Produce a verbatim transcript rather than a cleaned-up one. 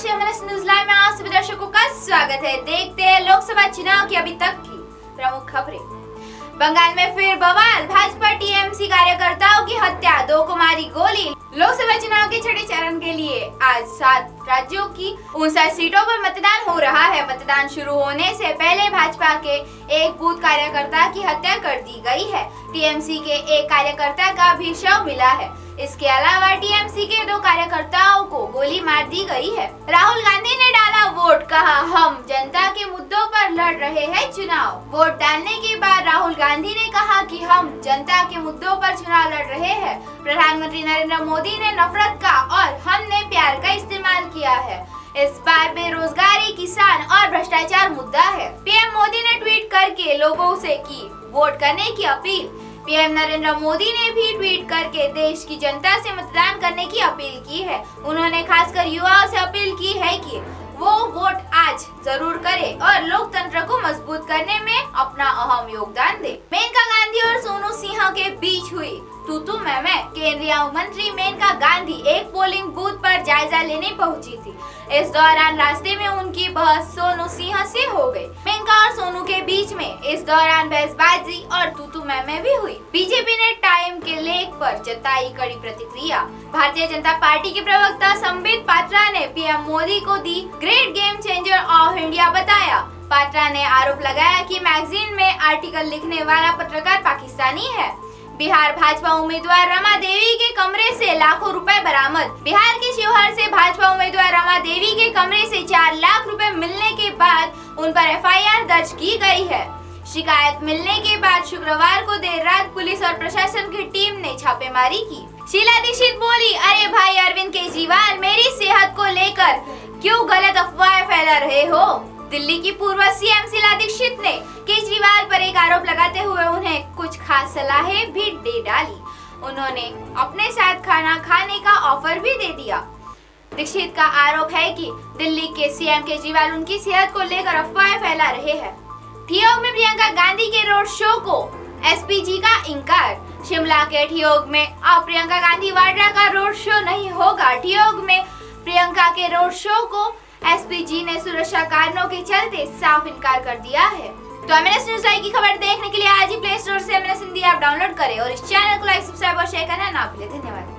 नमस्ते, MNS news live में आप सभी दर्शकों का स्वागत है। देखते हैं लोकसभा चुनाव की अभी तक की प्रमुख खबरें। बंगाल में फिर बवाल, भाजपा टीएमसी कार्यकर्ताओं की हत्या, दो को मारी गोली। लोकसभा चुनाव के छठे चरण के लिए आज सात राज्यों की उनसठ सीटों पर मतदान हो रहा है। मतदान शुरू होने से पहले भाजपा के एक बूथ कार्यकर्ता की हत्या कर दी गई है। टीएमसी के एक कार्यकर्ता का भी शव मिला है। इसके अलावा टीएमसी के दो कार्यकर्ताओं को गोली मार दी गई है। राहुल गांधी ने डाला वोट, कहा हम जनता के मुद्दों पर लड़ रहे हैं चुनाव। वोट डालने के बाद राहुल गांधी ने कहा कि हम जनता के मुद्दों पर चुनाव लड़ रहे हैं। प्रधानमंत्री नरेंद्र मोदी ने नफरत का और हमने प्यार का इस्तेमाल किया है। इस बार बेरोजगारी, किसान और भ्रष्टाचार मुद्दा है। पीएम मोदी ने ट्वीट करके लोगों से की वोट करने की अपील। पीएम नरेंद्र मोदी ने भी ट्वीट करके देश की जनता से मतदान करने की अपील की है। उन्होंने खासकर युवाओं से अपील की है कि वो वोट आज जरूर करें और लोकतंत्र को मजबूत करने में अपना अहम योगदान दे। मेनका गांधी और सोनू सिंह के बीच हुई तू तू मैं मैं। केंद्रीय मंत्री मेनका गांधी एक पोलिंग बूथ पर जायजा लेने पहुंची थी। इस दौरान रास्ते में उनकी बहस सोनू सिंह से हो गई। मेनका और सोनू के बीच में इस दौरान बहसबाजी और तू तू मैं मैं भी हुई। बीजेपी ने टाइम के लेख पर जताई कड़ी प्रतिक्रिया। भारतीय जनता पार्टी के प्रवक्ता संबित पात्रा ने पीएम मोदी को the great game changer of India बताया। पात्रा ने आरोप लगाया कि मैगजीन में आर्टिकल लिखने वाला पत्रकार पाकिस्तानी है। बिहार भाजपा उम्मीदवार रमा देवी के कमरे से लाखों रुपए बरामद। बिहार के शिवहर से भाजपा उम्मीदवार रमा देवी के कमरे से चार लाख रुपए मिलने के बाद उन पर एफआईआर दर्ज की गई है। शिकायत मिलने के बाद शुक्रवार को देर रात पुलिस और प्रशासन की टीम ने छापेमारी की। शीला दीक्षित बोली, अरे भाई अरविंद केजरीवाल, मेरी सेहत को लेकर क्यों गलत अफवाहें फैला रहे हो। दिल्ली की पूर्व सीएम शीला दीक्षित ने केजरीवाल पर एक आरोप लगाते हुए उन्हें कुछ खास सलाहें भी दे डाली। उन्होंने अपने साथ खाना खाने का ऑफर भी दे दिया। दीक्षित का आरोप है कि दिल्ली के सीएम केजरीवाल उनकी सेहत को लेकर अफवाहें फैला रहे हैं। ठियोग में प्रियंका गांधी के रोड शो को एसपीजी का इंकार। शिमला के ठियोग में अब प्रियंका गांधी वाड्रा का रोड शो नहीं होगा। ठियोग में प्रियंका के रोड शो को एसपीजी ने सुरक्षा कारणों के चलते साफ इनकार कर दिया है। तो एमएनएस न्यूज लाइव की खबर देखने के लिए आज ही प्ले स्टोर से एमएनएस हिंदी ऐप डाउनलोड करें और इस चैनल को लाइक, सब्सक्राइब और शेयर करना ना भूलें। धन्यवाद।